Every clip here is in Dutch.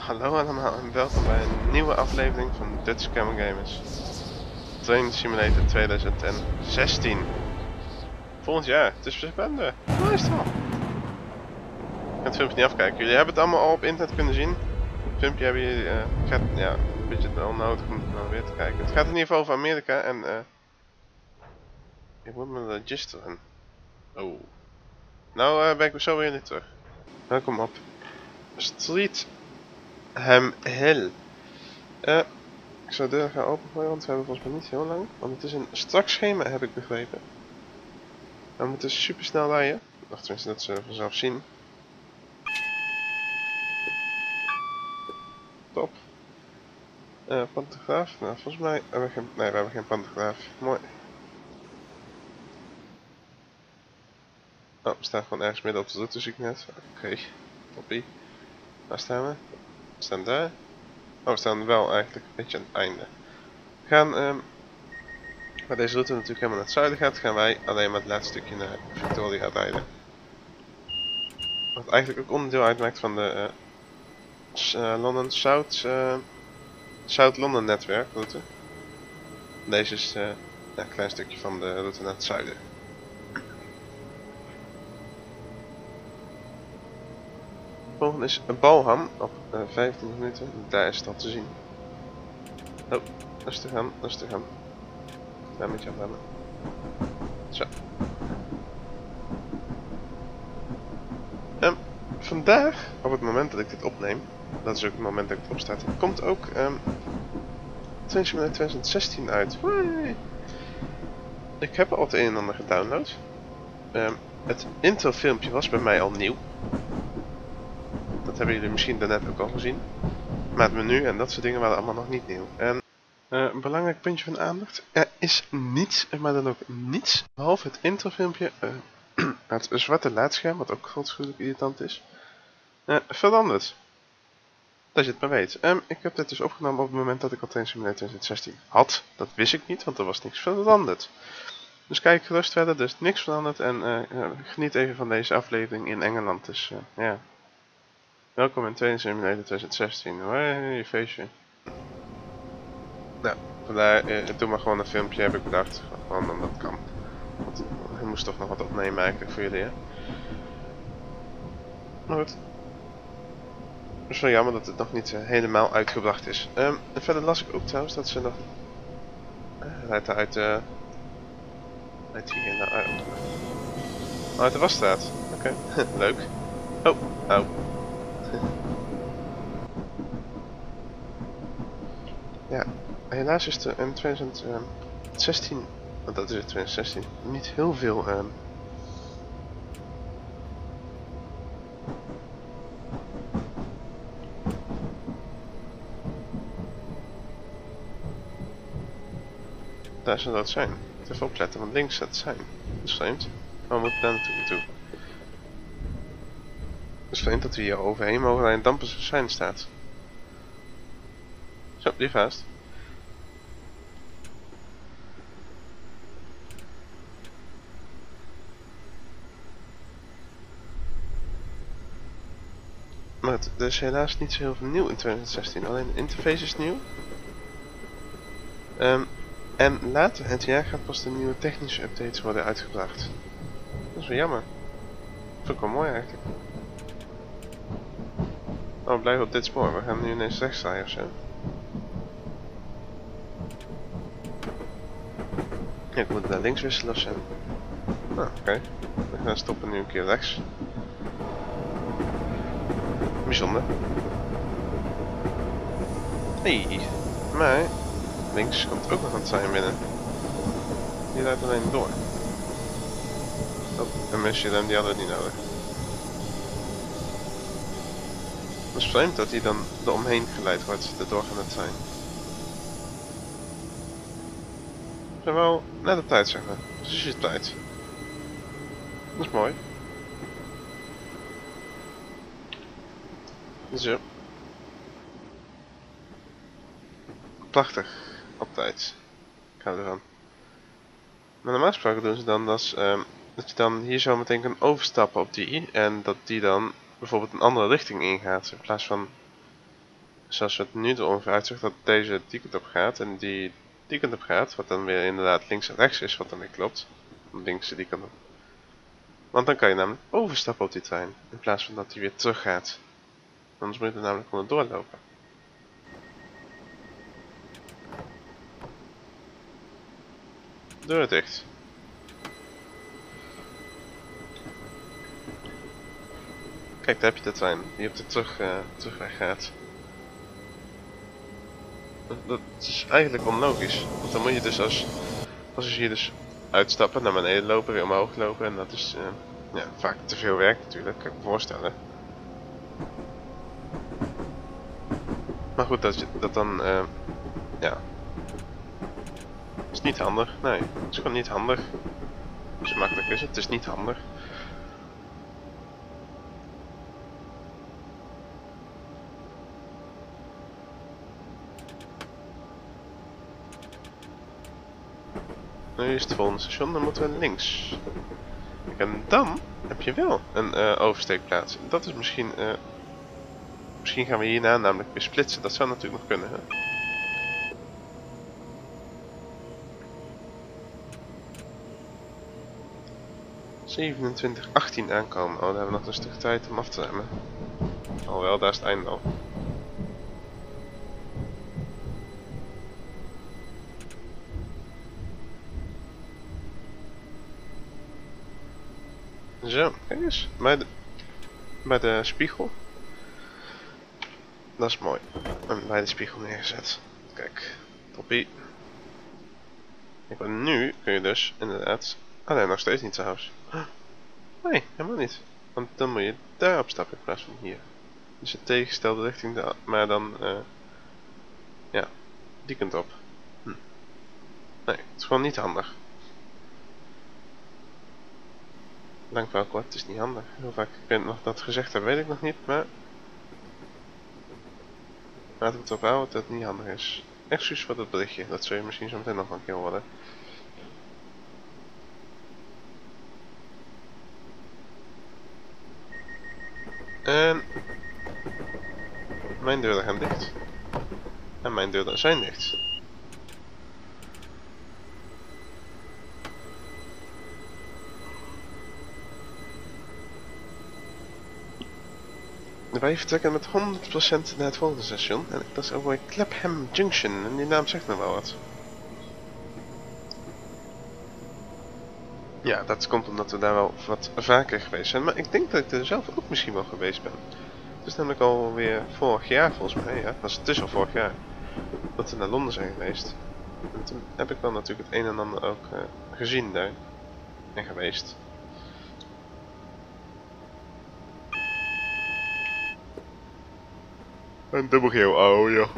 Hallo allemaal en welkom bij een nieuwe aflevering van Dutch Camel Gamers. Train Simulator 2016. Volgend jaar, het is september. Waar is het al? Ik ga het filmpje niet afkijken. Jullie hebben het allemaal al op internet kunnen zien. Het filmpje hebben jullie, gaat, ja, een beetje wel nodig om het weer te kijken. Het gaat in ieder geval over Amerika en ik moet me registeren. Oh. Nou ben ik zo weer niet terug. Welkom op Street Ham Hill. Ik zou de deur gaan opengooien, want we hebben volgens mij niet heel lang. Want het is een strak schema, heb ik begrepen. We moeten super snel rijden. Of tenminste, dat zullen we vanzelf zien. Top. Pantograaf. Nou, volgens mij hebben we geen... Nee, we hebben geen pantograaf. Mooi. Oh, we staan gewoon ergens midden op de route, zie ik net. Oké. Toppie. Waar staan we? We staan daar. Oh, we staan wel eigenlijk een beetje aan het einde. We gaan... waar deze route natuurlijk helemaal naar het zuiden gaat, gaan wij alleen maar het laatste stukje naar Victoria rijden. Wat eigenlijk ook onderdeel uitmaakt van de London South London netwerk route. Deze is een klein stukje van de route naar het zuiden. Volgende is Balham op 15 minuten. Daar is het al te zien. Oh, rustig aan, rustig aan. Daar moet je afremmen. Zo. Vandaag, op het moment dat ik dit opneem, dat is ook het moment dat ik het opstart, komt ook Train Simulator 2016 uit. Wee! Ik heb al het een en ander gedownload. Het intro filmpje was bij mij al nieuw. Dat hebben jullie misschien daarnet ook al gezien. Maar het menu en dat soort dingen waren allemaal nog niet nieuw. En een belangrijk puntje van aandacht. Er is niets, maar dan ook niets, behalve het introfilmpje, het zwarte laadscherm, wat ook godschuwelijk irritant is, veranderd. Dat je het maar weet. Ik heb dit dus opgenomen op het moment dat ik al Train Simulator 2016 had. Dat wist ik niet, want er was niks veranderd. Dus kijk gerust verder, er is niks veranderd en geniet even van deze aflevering in Engeland. Dus ja. Welkom in Train Simulator 2016. Hoi, feestje. Nou, vandaar, doe maar gewoon een filmpje, heb ik bedacht. Gewoon omdat dat kan. Want ik moest toch nog wat opnemen eigenlijk voor jullie, hè. Maar goed. Het is wel jammer dat het nog niet helemaal uitgebracht is. En verder las ik ook trouwens dat ze nog... uit hier naar... uit de wasstraat. Oké, leuk. Oh, oh. Ja, helaas is er in 2016, want dat is het 2016, niet heel veel daar zou dat zijn. Even opletten, want links staat zijn. Dat is vreemd. Waar moet ik daar naartoe? Het is vreemd dat we hier overheen mogen rijden en dan pas een sein staat. Zo, die vast. Maar er is helaas niet zo heel veel nieuw in 2016. Alleen de interface is nieuw. En later het jaar gaat pas de nieuwe technische updates worden uitgebracht. Dat is wel jammer. Dat vind ik wel mooi eigenlijk. Oh, we blijven op dit spoor. We gaan nu ineens rechts rijden ofzo. Ja, ik moet naar links wisselen ofzo. Ah, oké. We gaan stoppen nu een keer rechts. Bijzonder. Hey, maar links komt ook nog een trein binnen. Die rijdt alleen door. Oh, een mesje dan, die hadden we niet nodig. Het is vreemd dat hij dan eromheen geleid wordt, de doorgaande trein. We zijn wel net op tijd, zeg maar. Precies op tijd. Dat is mooi. Zo. Prachtig. Op tijd. Ik hou ervan. Maar normaal gesproken doen ze dan dat je dan hier zo meteen kan overstappen op die en dat die dan bijvoorbeeld een andere richting ingaat in plaats van Zoals het nu er ongeveer uitziet dat deze die kant op gaat en die kant op gaat. Wat dan weer inderdaad links en rechts is, wat dan weer klopt. Links die kant op. Want dan kan je namelijk overstappen op die trein. In plaats van dat hij weer terug gaat. Anders moet je er namelijk gewoon doorlopen. Deur dicht. Kijk, daar heb je de trein die op de terugweg gaat. Dat is eigenlijk onlogisch. Want dan moet je dus als passagier dus uitstappen, naar beneden lopen, weer omhoog lopen. En dat is ja, vaak te veel werk natuurlijk, kan ik me voorstellen. Maar goed, dat dan, ja, is niet handig. Nee, het is gewoon niet handig. Zo makkelijk is het, het is niet handig. Nu is het volgende station, dan moeten we links. En dan heb je wel een oversteekplaats. Dat is misschien, misschien gaan we hierna namelijk weer splitsen. Dat zou natuurlijk nog kunnen, hè? ...27:18 aankomen. Oh, daar hebben we nog een stuk tijd om af te remmen. Alhoewel, daar is het einde al. Zo, kijk eens. Bij de spiegel. Dat is mooi. En bij de spiegel neergezet. Kijk, toppie. En nu kun je dus inderdaad... Oh nee, nog steeds niet trouwens. Nee, helemaal niet. Want dan moet je daar opstappen in plaats van hier. Dus de tegengestelde richting, maar dan... ja, die kant op. Nee, het is gewoon niet handig. Dank wel kort, het is niet handig. Hoe vaak ik nog dat gezegd heb, weet ik nog niet, maar... laten we het erop houden dat het niet handig is. Excuus voor dat berichtje, dat zul je misschien zo meteen nog een keer horen. En... mijn deuren gaan dicht. En mijn deuren zijn dicht. Wij vertrekken met 100% naar het volgende station. En dat is ook bij Clapham Junction. En die naam zegt me wel wat. Ja, dat komt omdat we daar wel wat vaker geweest zijn. Maar ik denk dat ik er zelf ook misschien wel geweest ben. Het is namelijk alweer vorig jaar volgens mij. Ja, het is al vorig jaar. Dat we naar Londen zijn geweest. En toen heb ik wel natuurlijk het een en ander ook gezien daar. En geweest. Een dubbelgeel, oh ja.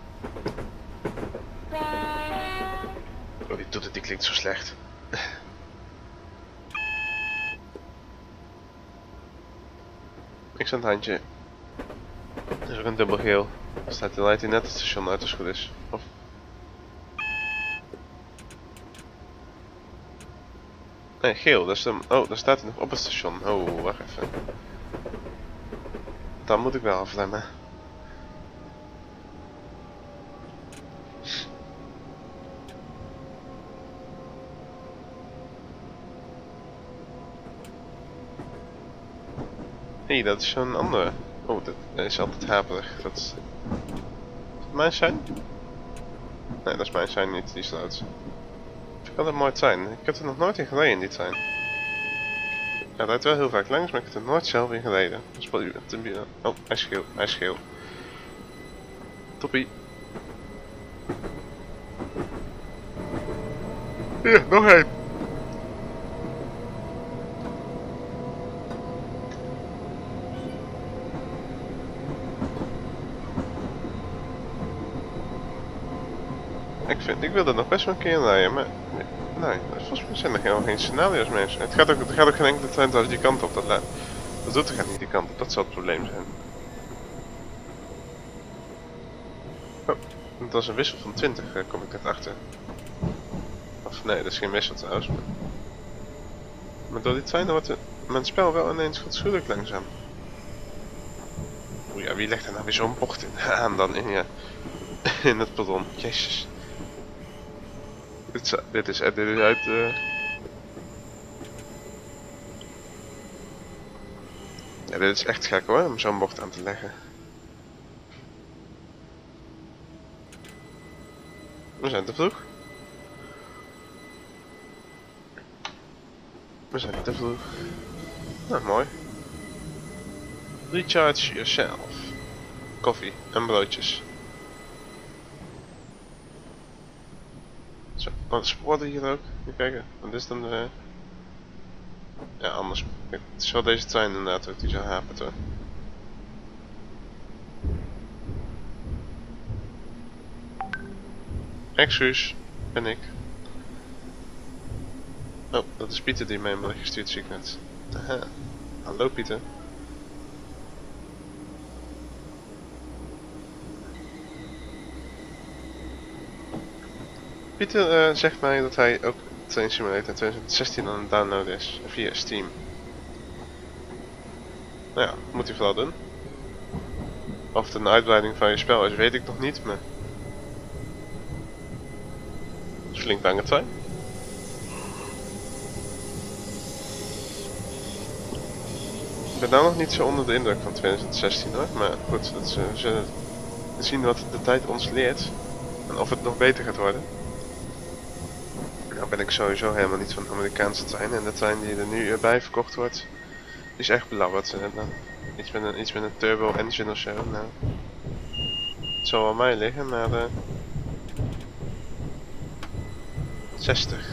Oh, die doet het, die klinkt zo slecht. Ik zet het handje. Er is ook een dubbelgeel. Staat hij net het station uit als het goed is. Of... nee, geel. Dat is de... oh, daar staat hij nog op het station. Oh, wacht even. Dan moet ik wel afremmen. Hé, dat is zo'n andere. Oh, dat is altijd haperig. Dat is... mijn zijn? Nee, dat is mijn zijn niet, die sluit. Ik vind dat mooi trein. Ik heb er nog nooit in gereden in die trein. Ja, het rijdt wel heel vaak langs, maar ik heb er nooit zelf in gereden. Dat is wel oh, hij is geel, hij is geel. Toppie. Ja, nog één. Ik wil er nog best wel een keer rijden, maar... nee, volgens mij zijn er helemaal geen scenario's mensen. Het gaat ook geen enkele trein uit die kant op. Dat doet er niet die kant op, dat zal het probleem zijn. Oh, dat was een wissel van 20, kom ik net achter. Of nee, dat is geen wissel trouwens. Maar door die treinen wordt mijn spel wel ineens fatsoenlijk langzaam. Oei, Ja, wie legt er nou weer zo'n bocht in aan dan in het ballon? Jezus. Dit is uit Ja, dit is echt gek hoor, om zo'n bocht aan te leggen. We zijn te vroeg. We zijn te vroeg. Nou, mooi. Recharge yourself. Koffie en broodjes. Zo, wat sporen hier ook? Even kijken, wat is dan de... Ja, anders. Het is wel deze trein inderdaad ook die zo hapert hoor. Excuus, ben ik. Oh, dat is Pieter die mij een bericht gestuurd, zie ik net. Aha. Hallo Pieter. Pieter zegt mij dat hij ook Train Simulator 2016 aan het downloaden is via Steam. Nou ja, moet hij vooral doen. Of het een uitbreiding van je spel is, weet ik nog niet, maar... Het is flink lange trein. Ik ben nou nog niet zo onder de indruk van 2016 hoor, maar goed, we zullen zien wat de tijd ons leert. En of het nog beter gaat worden. Nou ben ik sowieso helemaal niet van Amerikaanse treinen. En de trein die er nu bij verkocht wordt, die is echt belabberd. Iets met een turbo engine of zo. Nou, het zal wel mij liggen, maar 60.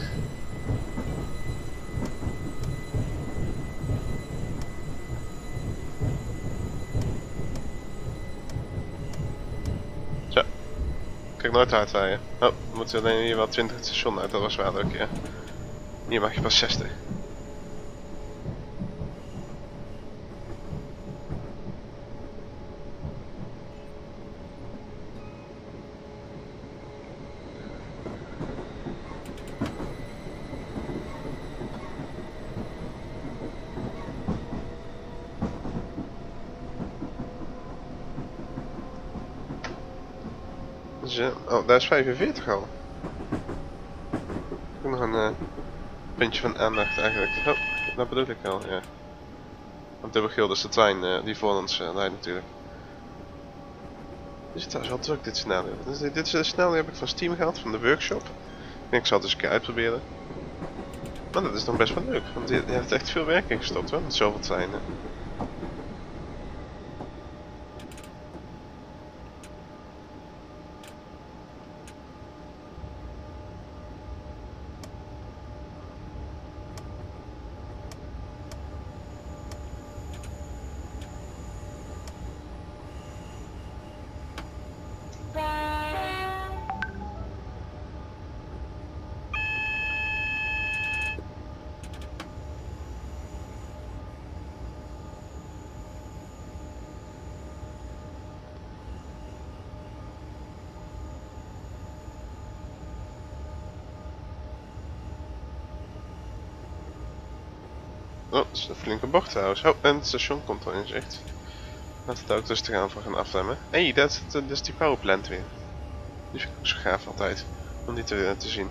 Zo, kijk nooit hard rijden. Oh, we moeten alleen hier wel 20 het station uit, dat was wel ook ja. Hier mag je pas 60. Zo, oh, daar is 45 al. Ook nog een puntje van aandacht eigenlijk. Oh, dat bedoel ik al, ja. Want dubbelgeel is de trein die voor ons rijdt natuurlijk. Is het trouwens wel druk dit scenario. Dit is een scenario heb ik van Steam gehad, van de workshop. Ik zal het eens een keer uitproberen. Maar dat is nog best wel leuk, want je hebt echt veel werk in gestopt hoor, met zoveel treinen. Oh, dat is een flinke bocht trouwens. Oh, en het station komt al in zicht. Laten we het ook rustig aan voor gaan afremmen. Hé, hey, dat is die powerplant weer. Die vind ik ook zo gaaf altijd. Om die te zien.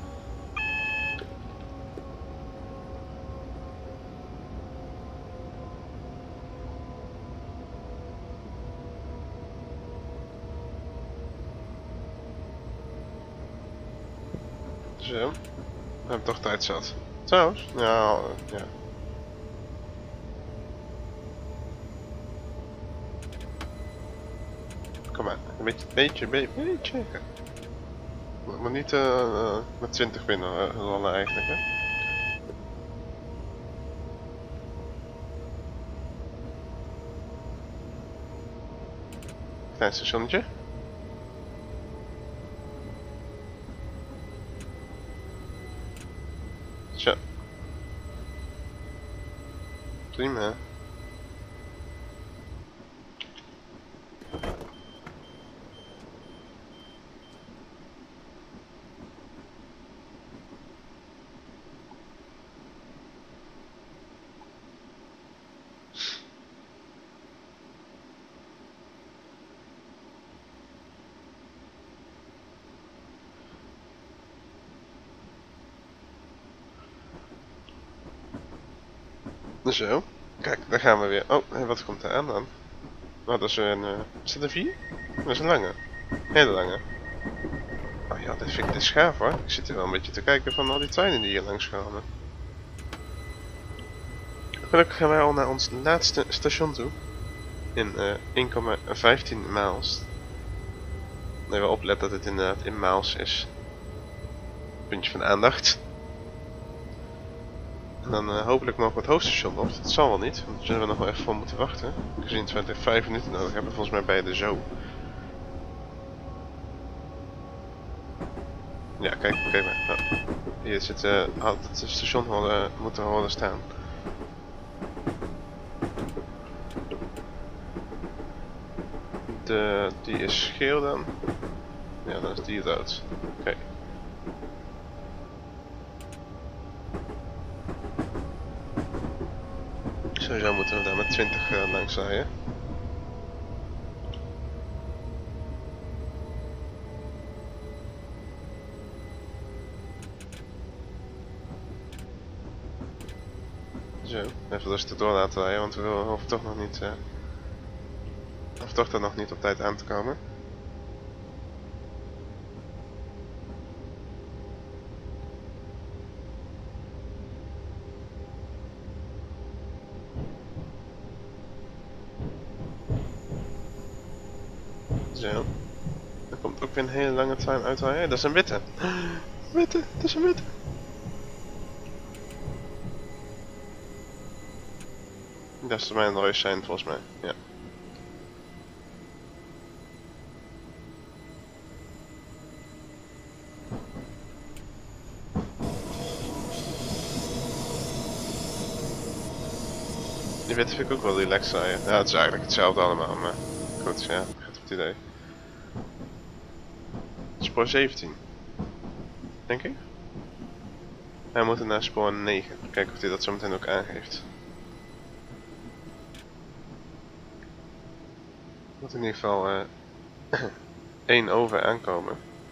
Zo. We hebben toch tijd zat. Trouwens, nou, ja. Kom maar, een beetje. Maar niet met 20 binnen rollen eigenlijk, hè. Klein stationnetje. Zo. Prima. Zo. Kijk, daar gaan we weer. Oh, en wat komt er aan dan? Oh, dat is een... is dat een 4? Dat is een lange. Hele lange. Oh ja, dit vind ik dus gaaf hoor. Ik zit er wel een beetje te kijken van al die treinen die hier langs komen. Gelukkig gaan wij al naar ons laatste station toe. In 1,15 miles. Even opletten dat het inderdaad in miles is. Puntje van aandacht. En dan hopelijk mogen we het hoofdstation op. Dat zal wel niet, want daar zullen we nog wel even voor moeten wachten. Gezien dat we 5 minuten nodig hebben, volgens mij bij de zo. Ja, kijk maar. Oh. Hier zit had het station moeten horen staan. Die is geel dan. Ja, dan is die rood. Oké. Sowieso moeten we daar met 20 langs rijden. Zo, even rustig door laten rijden, want we hoeven toch nog niet... of toch er nog niet op tijd aan te komen. Zo. Er komt ook weer een hele lange trein uitrijden. Dat is een witte. Witte, dat is een witte. Dat is mijn rode zijn volgens mij, ja. Die witte vind ik ook wel relaxed rijden. Ja, het is eigenlijk hetzelfde allemaal, maar goed, ja, ik heb het idee. Spoor 17. Denk ik. Wij moeten naar spoor 9. Kijken of hij dat zo meteen ook aangeeft. Moet in ieder geval 1 over aankomen.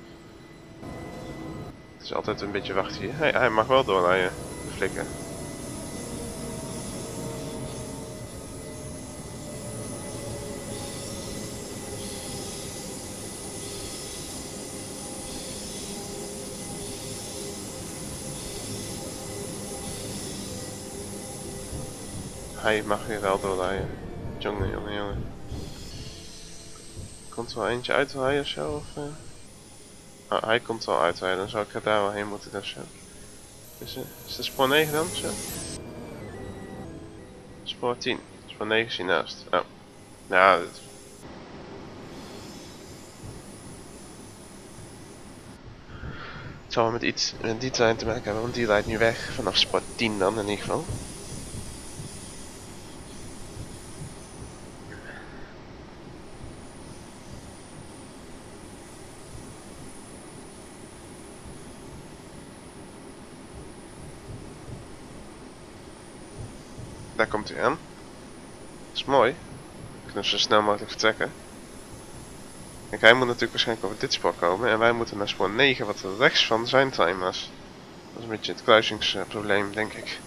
Het is altijd een beetje wachten hier. Hij mag wel doorrijden, de flikker. Hij mag hier wel doorrijden. Jongen. Komt er wel eentje uitrijden of zo? Of, Oh, hij komt wel uitrijden, dan zou ik er daar wel heen moeten of zo. Is het spoor 9 dan? Zo. Spoor 10. Spoor 9 is hiernaast. Oh. Ja, het zal wel met iets met die trein te maken hebben, want die rijdt nu weg vanaf spoor 10 dan in ieder geval. Daar komt hij aan. Dat is mooi. We kunnen zo snel mogelijk vertrekken. Kijk, hij moet natuurlijk waarschijnlijk over dit spoor komen en wij moeten naar spoor 9 wat rechts van zijn trein was. Dat is een beetje het kruisingsprobleem, denk ik.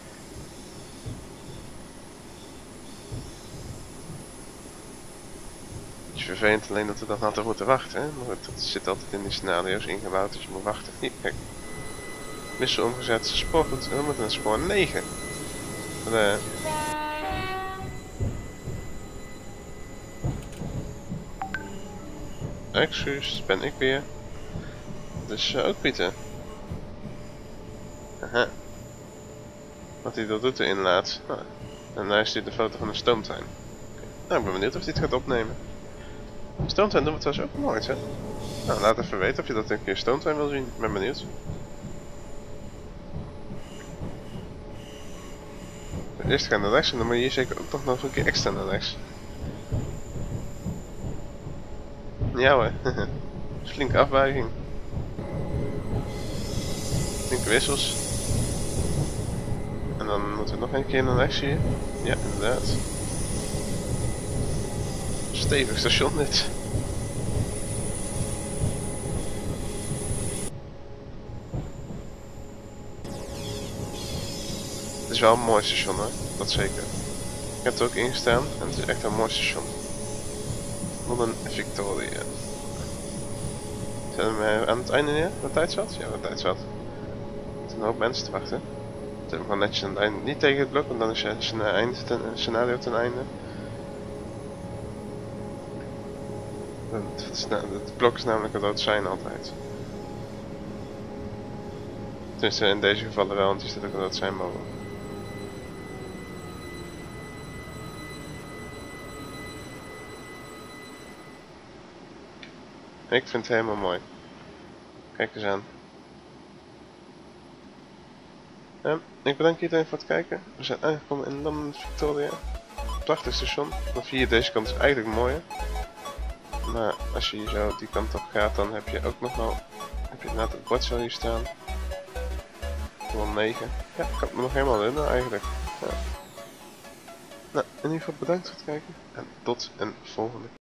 Beetje vervelend alleen dat we dan altijd moeten wachten, hè? Maar goed, dat zit altijd in die scenario's ingebouwd dat je moet wachten. Hier, kijk. Wissel omgezet, spoorgoed, we moeten naar spoor 9. Excuus, ben ik weer. Dus ook Pieter. Aha. Wat hij dat doet erin laat. Nou, en daar is hij de foto van een stoomtrein. Nou, ik ben benieuwd of hij het gaat opnemen. Stoomtrein doen we trouwens ook nooit, hè? Nou, laat even weten of je dat een keer stoomtrein wil zien. Ik ben benieuwd. Eerst gaan naar rechts en dan moet je hier zeker ook nog een keer extra naar rechts. Ja hoor. Flinke afbuiging. Flinke wissels. En dan moeten we nog een keer naar rechts hier. Ja, inderdaad. Stevig station dit. Het is wel een mooi station hoor, dat zeker. Ik heb het ook ingestaan en het is echt een mooi station. Wat een Victoria. Zijn we aan het einde neer? Wat tijd zat? Ja, wat tijd zat. Er zijn een hoop mensen te wachten. Zet hem gewoon netjes aan het einde. Niet tegen het blok, want dan is je scenario ten einde. Het blok is namelijk een rood sein altijd. Tenminste in deze gevallen wel, want hier staat ook een rood sein boven. Ik vind het helemaal mooi. Kijk eens aan. Ik bedank iedereen voor het kijken. We zijn aangekomen in London Victoria. Prachtig station. Dan via deze kant is eigenlijk mooier. Maar als je hier zo die kant op gaat, dan heb je ook nog wel. Heb je inderdaad het bord zo hier staan. Gewoon 9. Ja, ik had me nog helemaal winnen eigenlijk. Ja. Nou, in ieder geval bedankt voor het kijken. En tot een volgende.